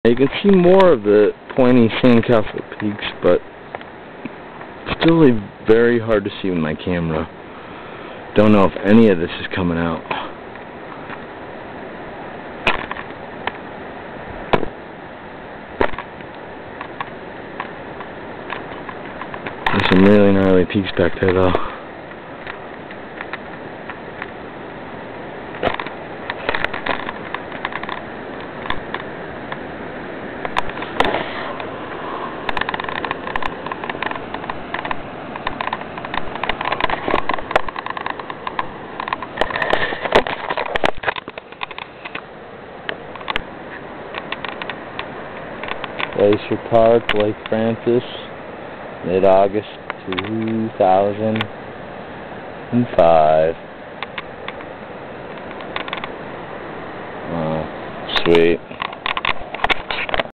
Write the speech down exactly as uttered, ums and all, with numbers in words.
You can see more of the pointy sandcastle peaks, but still very hard to see with my camera. Don't know if any of this is coming out. There's some really gnarly peaks back there though. Glacier Park, Lake Francis, mid-August two thousand five. Oh, sweet.